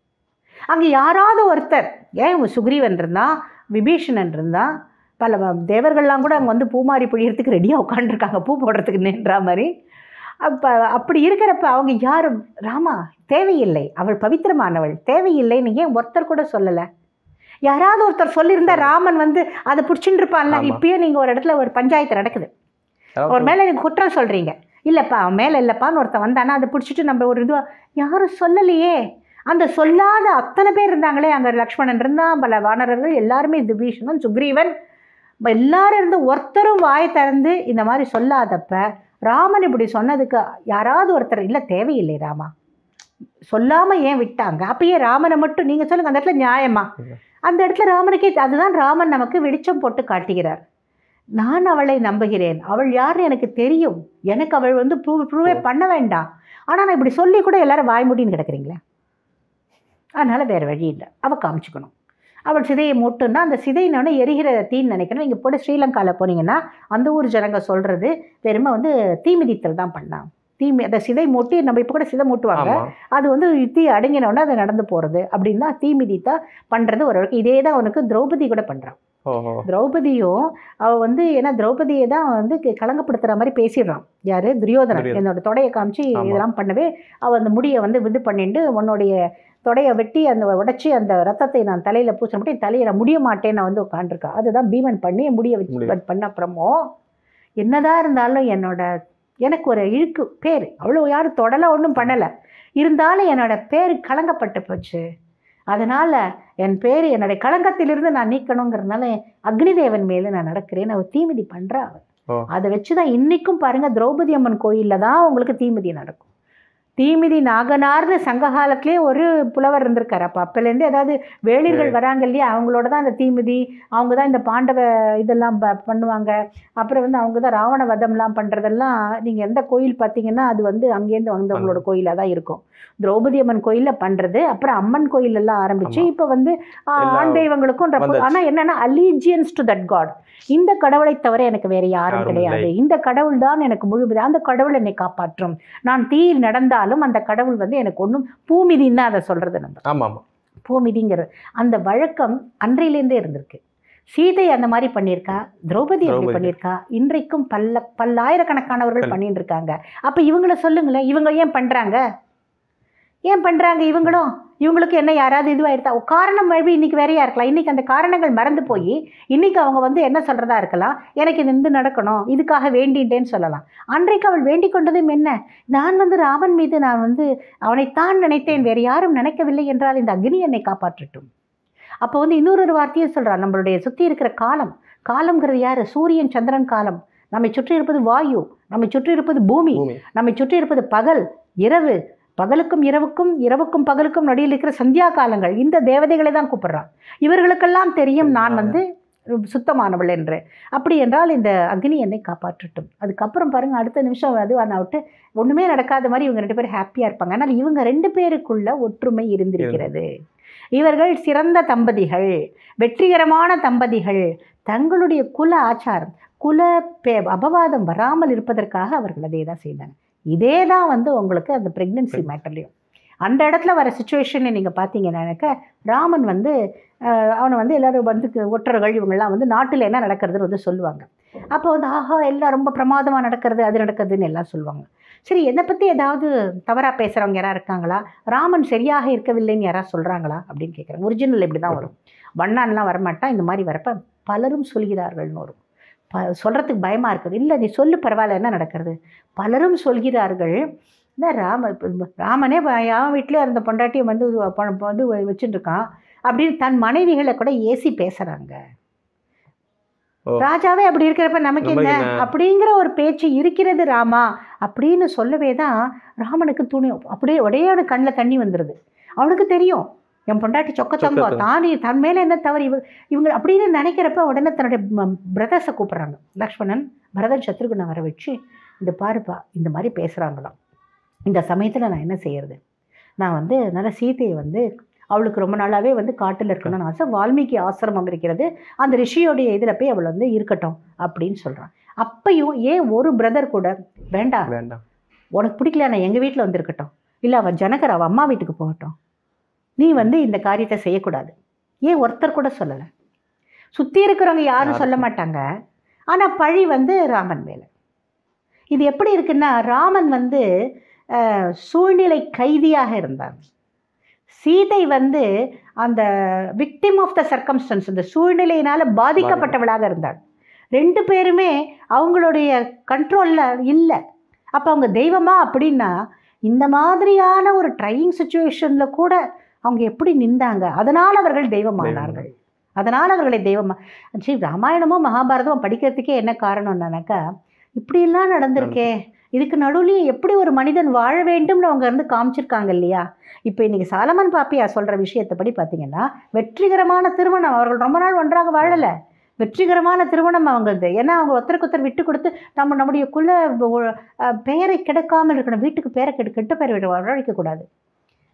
அங்கே யாராவது ஒருத்தர், ஏன் சுக்ரீவன் இருந்தான், விபீஷணன் இருந்தான், பல தேவர்கள்லாம் கூட அங்கே வந்து பூமாரி பொழியறதுக்கு ரெடியாக உட்காந்துருக்காங்க, பூ போடுறதுக்கு நின்ற மாதிரி. அப்போ அப்படி இருக்கிறப்ப அவங்க யாரும் ராமா தேவையில்லை, அவள் பவித்திரமானவள், தேவையில்லைன்னு ஏன் ஒருத்தர் கூட சொல்லலை? யாராவது ஒருத்தர் சொல்லியிருந்தா ராமன் வந்து அதை பிடிச்சிட்டு இருப்பான்ல. இப்பயே நீங்கள் ஒரு இடத்துல ஒரு பஞ்சாயத்து நடக்குது, ஒரு மேலே நீங்கள் குற்றம் சொல்கிறீங்க, இல்லைப்பா அவன் மேலே இல்லைப்பான்னு ஒருத்தன் வந்தானா அதை பிடிச்சிட்டு நம்ம ஒரு இதுவாக யாரும் சொல்லலையே. அந்த சொல்லாத அத்தனை பேர் இருந்தாங்களே, அங்கே லக்ஷ்மணன் இருந்தான், பல வானரர்கள் எல்லாருமே, விபீஷணன், சுக்ரீவன் எல்லாரும் இருந்து ஒருத்தரும் வாயை திறந்து இந்த மாதிரி சொல்லாதப்ப ராமன் இப்படி சொன்னதுக்கு யாராவது ஒருத்தர் இல்லை தேவையில்லை ராமா சொல்லாமல் ஏன் விட்டாங்க? அப்பயே ராமனை மட்டும் நீங்கள் சொல்லுங்கள், அந்த இடத்துல நியாயமா? அந்த இடத்துல ராமனுக்கே அதுதான் ராமன் நமக்கு வெளிச்சம் போட்டு காட்டுகிறார். நான் அவளை நம்புகிறேன், அவள் யாருன்னு எனக்கு தெரியும், எனக்கு அவள் வந்து ப்ரூவே பண்ண வேண்டாம், ஆனால் நான் இப்படி சொல்லி கூட எல்லாரும் வாய்மூடின்னு கிடக்குறீங்களே. அதனால் வேறு வழி இல்லை, அவள் காமிச்சிக்கணும். அவள் சிதையை மூட்டுன்னா அந்த சிதையினோட எரிகிற தீன்னு நினைக்கணும். நீங்கள் போய்ட்டு ஸ்ரீலங்காவில் போனீங்கன்னா அந்த ஊர் ஜனங்க சொல்கிறது வெறுமை வந்து தீமிதித்தல் தான் பண்ணான். அந்த சிதை மூட்டி நம்ம இப்போ கூட சிதை மூட்டுவாங்க, அது வந்து தீ அடங்கினோடனே அதை நடந்து போகிறது அப்படின்னா தீமிதித்தா பண்ணுறது ஒரு வழக்கு. இதே தான் அவனுக்கு திரௌபதி கூட பண்ணுறான். திரௌபதியும் அவள் வந்து ஏன்னா திரௌபதியை தான் வந்து கலங்கப்படுத்துகிற மாதிரி பேசிடுறான். யார்? துரியோதனன். என்னோட தொடையை காமிச்சு இதெல்லாம் பண்ணவே அவள் அந்த முடியை வந்து இது பண்ணிட்டு உன்னுடைய தொடையை வெட்டி அந்த உடைச்சி அந்த ரத்தத்தை நான் தலையில் பூச மட்டும் தலையை நான் முடிய மாட்டேன்னு நான் வந்து உட்காந்துருக்கான். அதுதான் பீமன் பண்ணி முடிய வச்சு பண்ண அப்புறமோ என்னதான் இருந்தாலும் எனக்கு ஒரு இழுக்கு பேர் அவ்வளோ யாரும் தொடலை ஒன்றும் பண்ணலை, இருந்தாலும் என்னோட பேர் கலங்கப்பட்டு போச்சு. அதனால் என் பேர் என்னுடைய களங்கத்திலிருந்து நான் நீக்கணுங்கிறதுனால அக்னி தேவன் மேலே நான் நடக்கிறேன்னு அவள் தீமிதி பண்ணுறா. அவள் அதை வச்சு தான் இன்றைக்கும் பாருங்கள் திரௌபதி அம்மன் கோயிலில் தான் உங்களுக்கு தீமிதி நடக்கும். தீமிதி நாகனார்னு சங்க காலத்திலே ஒரு புலவர் இருந்திருக்காரு. அப்போலேருந்து ஏதாவது வேளிர்கள் வராங்க இல்லையா, அவங்களோட தான் இந்த தீமிதி, அவங்க தான் இந்த பாண்டவ இதெல்லாம் பண்ணுவாங்க. அப்புறம் வந்து அவங்க தான் ராவண வதம்லாம் பண்ணுறதெல்லாம் நீங்கள் எந்த கோயில் பார்த்தீங்கன்னா அது வந்து அங்கேருந்து வந்தவங்களோட கோயிலாக தான் இருக்கும். திரௌபதி அம்மன் கோயிலில் பண்ணுறது, அப்புறம் அம்மன் கோயிலெல்லாம் ஆரம்பித்து இப்போ வந்து ஆண் தெய்வங்களுக்கும். ஆனால் என்னென்னா அலீஜியன்ஸ் டு தட் காட், இந்த கடவுளை தவிர எனக்கு வேறு யாரும் கிடையாது, இந்த கடவுள் தான் எனக்கு முழுவது, அந்த கடவுள் என்னை காப்பாற்றும், நான் தீயில் நடந்தாலும் அந்த கடவுள் வந்து எனக்கு ஒன்றும் பூமிதின்னு தான் அதை சொல்கிறது. நம்ம பூமிதிங்கிறது அந்த வழக்கம் அன்றையிலேருந்தே இருந்திருக்கு. சீதை அந்த மாதிரி பண்ணியிருக்கா, திரௌபதி அப்படி பண்ணியிருக்கா, இன்றைக்கும் பல்லாயிரக்கணக்கானவர்கள் பண்ணிட்டு இருக்காங்க. அப்போ இவங்கள சொல்லுங்களேன், இவங்க ஏன் பண்ணுறாங்க? இவங்களுக்கு என்ன யாராவது இதுவாகிடுதா? காரணம் மேபி இன்றைக்கி வேறையாக இருக்கலாம். இன்றைக்கி அந்த காரணங்கள் மறந்து போய் இன்றைக்கி அவங்க வந்து என்ன சொல்கிறதா இருக்கலாம், எனக்கு இது நடக்கணும் இதுக்காக வேண்டிட்டேன்னு சொல்லலாம். அன்றைக்கு அவள் வேண்டிக் கொண்டதும் என்ன, நான் வந்து ராமன் மீது நான் வந்து அவனைத்தான் நினைத்தேன், வேறு யாரும் நினைக்கவில்லை என்றால் இந்த அக்னி என்னை காப்பாற்றட்டும். அப்போ வந்து இன்னொரு வார்த்தையை சொல்கிறான், நம்மளுடைய சுற்றி இருக்கிற காலம்ங்கிறது யார்? சூரியன் சந்திரன் காலம். நம்மை சுற்றி இருப்பது வாயு, நம்மை சுற்றி இருப்பது பூமி, நம்மை சுற்றி இருப்பது பகல் இரவு, பகலுக்கும் இரவுக்கும் இரவுக்கும் பகலுக்கும் நடுவில் இருக்கிற சந்தியா காலங்கள். இந்த தேவதைகளை தான் கூப்பிடுறான். இவர்களுக்கெல்லாம் தெரியும் நான் வந்து சுத்தமானவள் என்று. அப்படி என்றால் இந்த அக்னி என்னை காப்பாற்றட்டும். அதுக்கப்புறம் பாருங்கள், அடுத்த நிமிஷம் அது விட்டு ஒன்றுமே நடக்காத மாதிரி இவங்க 2 பேரும் ஹாப்பியாக இருப்பாங்க. ஆனால் இவங்க 2 பேருக்குள்ள ஒற்றுமை இருந்திருக்கிறது. இவர்கள் சிறந்த தம்பதிகள், வெற்றிகரமான தம்பதிகள். தங்களுடைய குல ஆச்சாரம், அபவாதம் வராமல் இருப்பதற்காக அவர்கள் அதே தான் செய்தாங்க. இதே தான் வந்து உங்களுக்கு அந்த ப்ரெக்னென்சி மேட்டர்லையும் அந்த இடத்துல வர சுச்சுவேஷனை நீங்கள் பார்த்தீங்கன்னாக்க, ராமன் வந்து அவனை வந்து எல்லோரும் வந்து ஒற்றர்கள் இவங்கெல்லாம் வந்து நாட்டில் என்ன நடக்கிறதுன்னு வந்து சொல்லுவாங்க. அப்போ வந்து ஆஹா எல்லாம் ரொம்ப பிரமாதமாக நடக்கிறது, அது நடக்கிறதுன்னு எல்லாம் சொல்லுவாங்க. சரி, என்னை பற்றி ஏதாவது தவறாக பேசுகிறவங்க யாராவது இருக்காங்களா, ராமன் சரியாக இருக்கவில்லைன்னு யாராவது சொல்கிறாங்களா அப்படின்னு கேட்குறாங்க. ஒரிஜினல் இப்படி தான் வரும், வண்ணான்லாம் வரமாட்டான். இந்த மாதிரி வரப்போ பலரும் சொல்கிறார்கள்னு வரும். சொல்கிறதுக்கு பயமாக இருக்குது. இல்லை நீ சொல்லு பரவாயில்ல, என்ன நடக்கிறது? பலரும் சொல்கிறார்கள். இந்த ராமனே அவன் வீட்டிலே இருந்த பொண்டாட்டியை வந்து வச்சுட்டு இருக்கான் அப்படின்னு தன் மனைவிகளை கூட ஏசி பேசுகிறாங்க. ராஜாவே அப்படி இருக்கிறப்ப நமக்கு என்ன அப்படிங்கிற ஒரு பேச்சு இருக்கிறது ராமா அப்படின்னு சொல்லவே தான் ராமனுக்கு துணி அப்படியே உடையோட கண்ணில் தண்ணி வந்துடுது. அவனுக்கு தெரியும் என் பொண்டாட்டி சொக்க தங்கம் தானே தன் மேலே என்ன தவறு இவங்க அப்படின்னு நினைக்கிறப்ப உடனே தன்னுடைய பிரதர்ஸை கூப்பிட்றாங்க. லக்ஷ்மணன் பரதன் சத்ருகுணை வர வச்சு, இந்த பாருப்பா இந்த மாதிரி பேசுகிறாங்களாம், இந்த சமயத்தில் நான் என்ன செய்யறது? நான் வந்து நல்ல சீதையை வந்து அவளுக்கு ரொம்ப நாளாகவே வந்து காட்டில் இருக்கணும்னு ஆசை, வால்மீகி ஆசிரமம் இருக்கிறது, அந்த ரிஷியோடைய இதில் போய் அவள் வந்து இருக்கட்டும் அப்படின்னு சொல்கிறான். அப்பையும் ஏன் ஒரு பிரதர் கூட வேண்டாம் உனக்கு பிடிக்கல, நான் எங்கள் வீட்டில் வந்து இருக்கட்டும், இல்லை அவள் ஜனகர் அவள் அம்மா வீட்டுக்கு போகட்டும், நீ வந்து இந்த காரியத்தை செய்யக்கூடாது, ஏன் ஒருத்தர் கூட சொல்லலை? சுற்றி இருக்கிறவங்க யாரும் சொல்ல மாட்டாங்க, ஆனால் பழி வந்து ராமன் மேலே. இது எப்படி இருக்குன்னா, ராமன் வந்து சூழ்நிலை கைதியாக இருந்தாங்க, சீதை வந்து அந்த விக்டிம் ஆஃப் த சர்க்கம்ஸ்டன்ஸ், இந்த சூழ்நிலையினால் பாதிக்கப்பட்டவளாக இருந்தாள். 2 பேருமே அவங்களுடைய கண்ட்ரோலில் இல்லை. அப்போ அவங்க தெய்வமா அப்படின்னா, இந்த மாதிரியான ஒரு ட்ரையிங் சுச்சுவேஷனில் கூட அவங்க எப்படி நின்றாங்க, அதனால் அவர்கள் தெய்வமானார்கள். அதனால் அவர்களை சரி, ராமாயணமும் மகாபாரதமும் படிக்கிறதுக்கே என்ன காரணம்னாக்கா, இப்படியெல்லாம் நடந்திருக்கே, இதுக்கு நடுவுலையே எப்படி ஒரு மனிதன் வாழ வேண்டும்னு அவங்க வந்து காமிச்சிருக்காங்க இல்லையா. இப்போ இன்றைக்கி சாலமன் பாப்பியா சொல்கிற விஷயத்தை படி பார்த்தீங்கன்னா, வெற்றிகரமான திருமணம், அவர்கள் ரொம்ப நாள் ஒன்றாக வாழலை, வெற்றிகரமான திருமணம் அவங்களது. ஏன்னா அவங்க ஒருத்தருக்கு ஒருத்தர் விட்டு கொடுத்து நம்முடைய பெயரை கெடுக்காமல் இருக்கணும், வீட்டுக்கு பேரை கெட்ட பேரை வரவழைக்கக்கூடாது.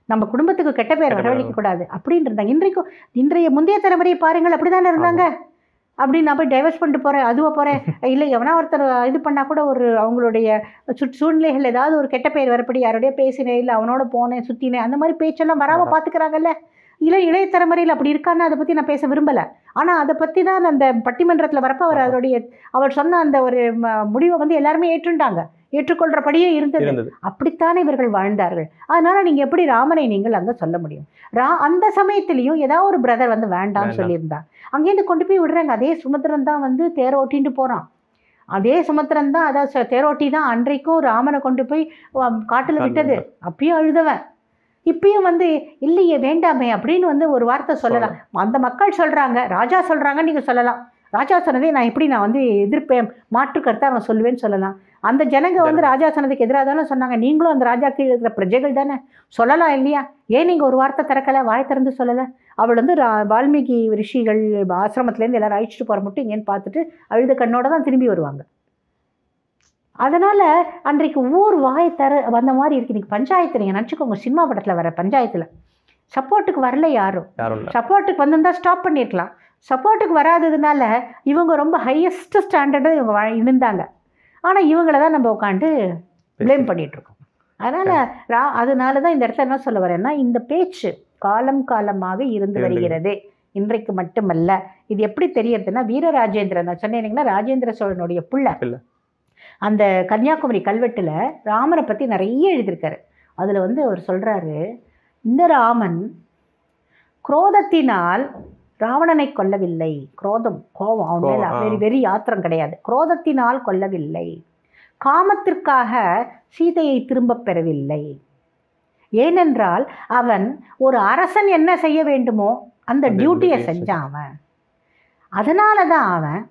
நம்ம குடும்பத்துக்கு கெட்ட பேர் வரவழைக்க கூடாது அப்படின்னு இருந்தாங்க. இன்றைய முந்தைய தலைமுறையை பாருங்கள், அப்படிதானே இருந்தாங்க. அப்படின்னு நான் போய் டைவர்ஸ் பண்ணிட்டு போகிறேன், அதுவாக போகிறேன், இல்லை எவனா ஒருத்தர் இது பண்ணால் கூட ஒரு அவங்களுடைய சூழ்நிலைகள் ஏதாவது ஒரு கெட்ட பெயர் வரப்படி யாரோடய பேசினேன், இல்லை அவனோட போனேன் சுற்றினேன், அந்த மாதிரி பேச்செல்லாம் வராமல் பார்த்துக்கிறாங்கல்ல. இளைய தலைமுறையில் அப்படி இருக்கான்னு அதை பற்றி நான் பேச விரும்பலை. ஆனால் அதை பற்றி தான் அந்த பட்டிமன்றத்தில் வரப்போ அவர் சொன்ன அந்த ஒரு முடிவை வந்து எல்லாருமே ஏற்றுக்கொள்கிறபடியே இருந்தது. அப்படித்தானே இவர்கள் வாழ்ந்தார்கள். அதனால் நீங்கள் எப்படி ராமனை நீங்கள் அங்கே சொல்ல முடியும்? அந்த சமயத்திலையும் ஏதாவது ஒரு பிரதர் வந்து வேண்டான்னு சொல்லியிருந்தா அங்கேருந்து கொண்டு போய் விடுறாங்க. அதே சுமத்திரன் தான் வந்து தேரோட்டின்ட்டு போகிறான். அதே சுமத்திரன் தான், அதாவது தேரோட்டி தான் அன்றைக்கும் ராமனை கொண்டு போய் காட்டில் விட்டது. அப்பயும் அழுதவன். இப்பயும் வந்து இல்லையே வேண்டாமே அப்படின்னு வந்து ஒரு வார்த்தை சொல்லலாம். அந்த மக்கள் சொல்கிறாங்க, ராஜா சொல்கிறாங்கன்னு நீங்கள் சொல்லலாம். ராஜா சொன்னதே நான் வந்து எதிர்ப்பேன், மாற்று கருத்தை அவன் சொல்லுவேன்னு சொல்லலாம். அந்த ஜனங்க வந்து ராஜா சொன்னதுக்கு எதிராக தானே சொன்னாங்க. நீங்களும் அந்த ராஜா கீழே இருக்கிற பிரஜைகள் தானே, சொல்லலாம் இல்லையா? ஏன் நீங்கள் ஒரு வார்த்தை திறக்கலை, வாய் திறந்து சொல்லலை? அவள் வந்து வால்மீகி ரிஷிகள் ஆசிரமத்துலேருந்து எல்லாரும் அழிச்சிட்டு போகிற மட்டும் இங்கேன்னு பார்த்துட்டு அழுத கண்ணோட தான் திரும்பி வருவாங்க. அதனால் அன்றைக்கு ஊர் வாய் வந்த மாதிரி இருக்குது. இன்றைக்கி பஞ்சாயத்து நீங்கள் நினச்சிக்கோங்க, சினிமா படத்தில் வர பஞ்சாயத்தில் சப்போர்ட்டுக்கு வரல, யாரும் சப்போர்ட்டுக்கு வந்திருந்தால் ஸ்டாப் பண்ணியிருக்கலாம். சப்போர்ட்டுக்கு வராததுனால இவங்க ரொம்ப ஹையஸ்ட் ஸ்டாண்டர்டு இவங்க இருந்தாங்க. ஆனால் இவங்கள தான் நம்ம உட்காந்து ப்ளேம் பண்ணிகிட்ருக்கோம். அதனால தான் இந்த இடத்துல என்ன சொல்ல வரேன்னா, இந்த பேச்சு காலம் காலமாக இருந்து வருகிறது, இன்றைக்கு மட்டுமல்ல. இது எப்படி தெரியறதுன்னா, வீரராஜேந்திரன் நான் சொன்னேன்னா ராஜேந்திர சோழனுடைய பிள்ளை அந்த கன்னியாகுமரி கல்வெட்டில் ராமரை பற்றி நிறைய எழுதியிருக்காரு. அதில் வந்து அவர் சொல்கிறாரு, இந்த ராமன் குரோதத்தினால் ராவணனை கொல்லவில்லை. கோபம் அவன் மேலே வெறி ஆத்திரம் கிடையாது. குரோதத்தினால் கொல்லவில்லை. காமத்திற்காக சீதையை திரும்ப பெறவில்லை. ஏனென்றால் அவன் ஒரு அரசன் என்ன செய்ய வேண்டுமோ அந்த டியூட்டியை செஞ்சான் அவன். அதனால தான் அவன்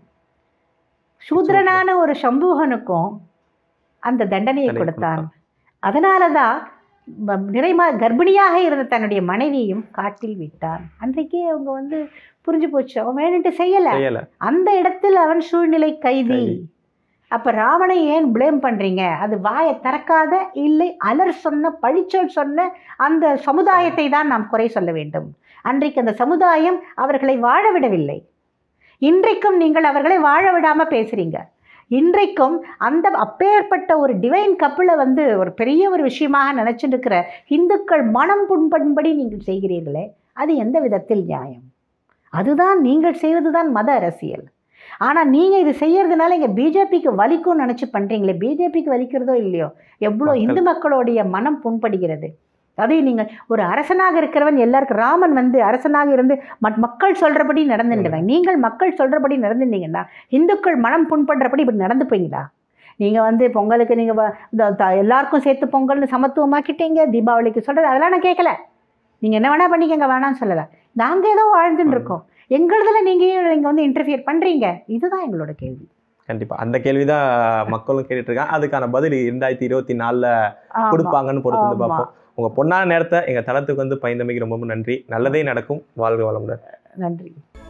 சூத்ரனான ஒரு சம்பூகனுக்கும் அந்த தண்டனையை கொடுத்தான். அதனால தான் கர்ப்பிணியாக இருந்த தன்னுடைய மனைவியையும் காட்டில் விட்டான். அன்றைக்கே அவங்க வந்து புரிஞ்சு போச்சு, அவன் வேணுட்டு செய்யலை. அந்த இடத்தில் அவன் சூழ்நிலை கைதி. அப்போ ராவணை ஏன் ப்ளேம் பண்ணுறீங்க? அது வாயை திறக்காத, இல்லை அலர் சொன்ன பழிச்சொல் சொன்ன அந்த சமுதாயத்தை தான் நாம் குறை சொல்ல வேண்டும். அன்றைக்கு அந்த சமுதாயம் அவர்களை வாழ விடவில்லை. இன்றைக்கும் நீங்கள் அவர்களை வாழ விடாமல் பேசுகிறீங்க. இன்றைக்கும் அந்த அப்பேற்பட்ட ஒரு டிவைன் கப்பிளை வந்து ஒரு பெரிய ஒரு விஷயமாக நினச்சிட்டு இருக்கிற இந்துக்கள் மனம் புண்படும்படி நீங்கள் செய்கிறீர்களே, அது எந்த விதத்தில் நியாயம்? அதுதான் நீங்கள் செய்வது தான் மத அரசியல். ஆனால் நீங்கள் இது செய்யறதுனால இங்கே பிஜேபிக்கு வலிக்கும்னு நினச்சி பண்ணுறீங்களே, பிஜேபிக்கு வலிக்கிறதோ இல்லையோ, எவ்வளோ இந்து மக்களுடைய மனம் புண்படுகிறது. அதே நீங்கள் ஒரு அரசனாக இருக்கிறவன் எல்லாருக்கும், ராமன் வந்து அரசனாக இருந்து மக்கள் சொல்கிறபடி நடந்துடுவேன். நீங்கள் மக்கள் சொல்கிறபடி நடந்துட்டீங்கன்னா இந்துக்கள் மனம் புண்படுறபடி இப்படி நடந்துப்பீங்களா? நீங்கள் வந்து பொங்கலுக்கு நீங்கள் எல்லாருக்கும் சேர்த்து பொங்கல்னு சமத்துவமாக்கிட்டீங்க, தீபாவளிக்கு சொல்கிறது அதெல்லாம் நான் கேட்கல. நீங்கள் என்ன வேணால் பண்ணிக்கங்க, வேணான்னு சொல்லலை. நாங்கள் ஏதோ வாழ்ந்துன்னு இருக்கோம், எங்களதில் நீங்கள் வந்து இன்டர்ஃபியர் பண்ணுறீங்க. இதுதான் எங்களோட கேள்வி. கண்டிப்பாக அந்த கேள்வி தான் மக்களும் கேட்டுட்ருக்காங்க. அதுக்கான பதில் 2024 கொடுப்பாங்கன்னு பொறுத்து வந்து பார்ப்போம். உங்கள் பொன்னான நேரத்தை எங்கள் தளத்துக்கு வந்து பயந்தமைக்கு ரொம்ப நன்றி. நல்லதே நடக்கும். வாழ்க வளமுடன். நன்றி.